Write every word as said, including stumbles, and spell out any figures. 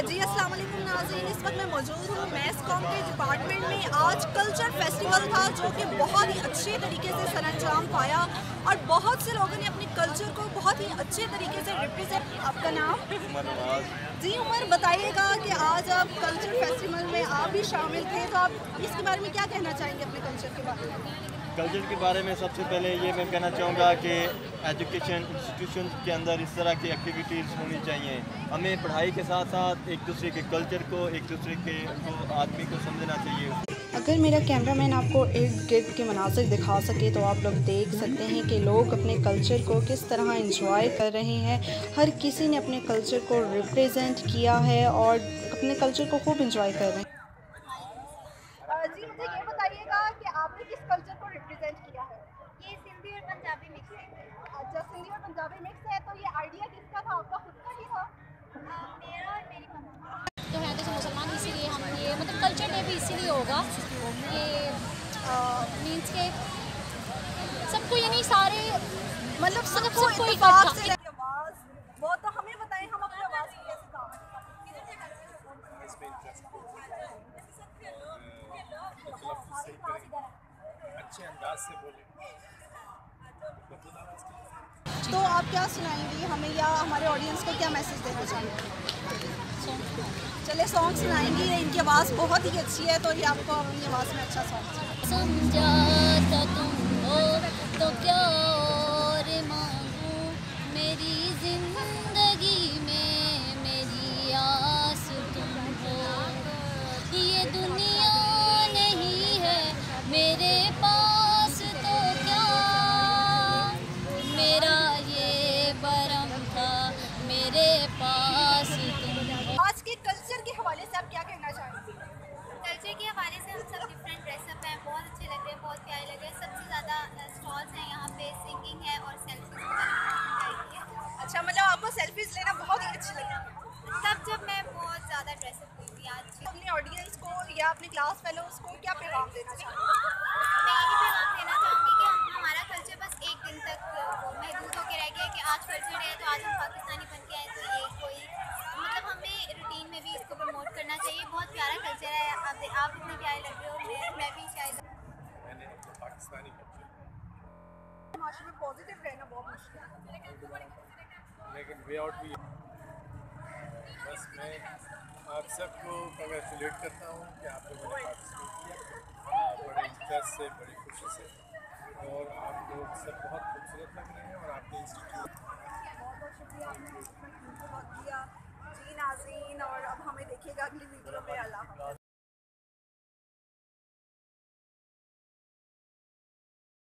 जी अस्सलाम वालेकुम नाज़रीन, इस वक्त मैं मौजूद हूँ मैस कॉम के डिपार्टमेंट में। आज कल्चर फेस्टिवल था जो कि बहुत ही अच्छे तरीके से सरअंजाम पाया और बहुत से लोगों ने अपने कल्चर को बहुत ही अच्छे तरीके से रिप्रेजेंट। आपका नाम? जी उमर, बताइएगा कि आज आप कल्चर फेस्टिवल में आप भी शामिल थे, तो आप इसके बारे में क्या कहना चाहेंगे अपने कल्चर के बारे में? कल्चर के बारे में सबसे पहले ये मैं कहना चाहूँगा कि एजुकेशन इंस्टीट्यूशन के अंदर इस तरह की एक्टिविटीज़ होनी चाहिए। हमें पढ़ाई के साथ साथ एक दूसरे के कल्चर को, एक दूसरे के को आदमी को समझना चाहिए। अगर मेरा कैमरामैन आपको इर्द गिर्द के मनाज़िर दिखा सके तो आप लोग देख सकते हैं कि लोग अपने कल्चर को किस तरह इंजॉय कर रहे हैं। हर किसी ने अपने कल्चर को रिप्रेजेंट किया है और अपने कल्चर को खूब इंजॉय कर रहे हैं। जी मुझे ये बताइएगा कि आपने किस कल्चर को रिप्रेजेंट किया है? ये सिंधी और पंजाबी मिक्स है। अच्छा, सिंधी और पंजाबी मिक्स है, तो ये आइडिया किसका था? आपका खुद का ही था? आ, मेरा और मेरी मम्मा। तो है तो मुसलमान, इसीलिए हम ये मतलब कल्चर डे भी इसीलिए होगा कि मीन्स के सबको यानी सारे मतलब मतलब सबको सबको इत्तेफाक इकट्ठा। से आवाज़ वो तो हमें बताएं, हम अपनी आवाज़ को कैसे काम अच्छे अंदाज से बोले। तो आप क्या सुनाएंगी हमें या हमारे ऑडियंस को क्या मैसेज देना चाहेंगे? चले सॉन्ग सुनाएंगी, इनकी आवाज़ बहुत ही अच्छी है, तो ये आपको अपनी आवाज़ में अच्छा सॉन्ग समझाता तुम हो तो क्या और मांगूं, मेरी जिंदगी में मेरी आस तुम हो। ये दुनिया नहीं है मेरे पास तो क्या, मेरा ये बरम था मेरे पास तुम हो। आज के कल्चर के हवाले से आप क्या कहना चाहेंगे? कल्चर के हवाले से हम सब डिफरेंट ड्रेसअप हैं, बहुत अच्छे लग रहे हैं, बहुत प्यारे लग रहे हैं। सबसे ज़्यादा स्टॉल्स हैं यहाँ पे, सिंगिंग है और सेल्फीज वगैरह। अच्छा, मतलब आपको सेल्फीज लेना बहुत ही अच्छी लगी? तब जब मैं बहुत ज़्यादा ड्रेसअप हुई थी आज। अपने ऑडियंस को या अपने क्लास फेलोज को क्या पैगाम देना चाहेंगे? मैं यही पैगाम देना चाहूँगी कि हम हमारा कल्चर बस एक दिन तक वो महदूद होकर रह गया कि आज कल्चर है तो आज हम पाकिस्तानी बन के आए, तो ये कोई मतलब हमें रूटीन में भी इसको प्रमोट करना चाहिए। बहुत प्यारा कल्चर है, आप आप इतने प्यारे लग रहे हो, मैं मैं भी शायद मैंने अपने पाकिस्तानी कल्चर माशरे में पॉजिटिव रहना बहुत मुश्किल है, लेकिन वे आउट भी। बस मैं आप सबको कंग्रेचुलेट करता हूँ कि आप लोगों ने पार्टिसिपेट किया बड़े इंटरेस्ट से, बड़ी खुशी से, और आप लोग सब बहुत खूबसूरत लग रहे हैं और आपके इंस्टीट्यूट बहुत बहुत शुक्रिया, आपने वक्त दिया। जी नाज़रीन, और अब हमें देखिएगा अगली वीडियो में। अल्लाह हाफ़िज़।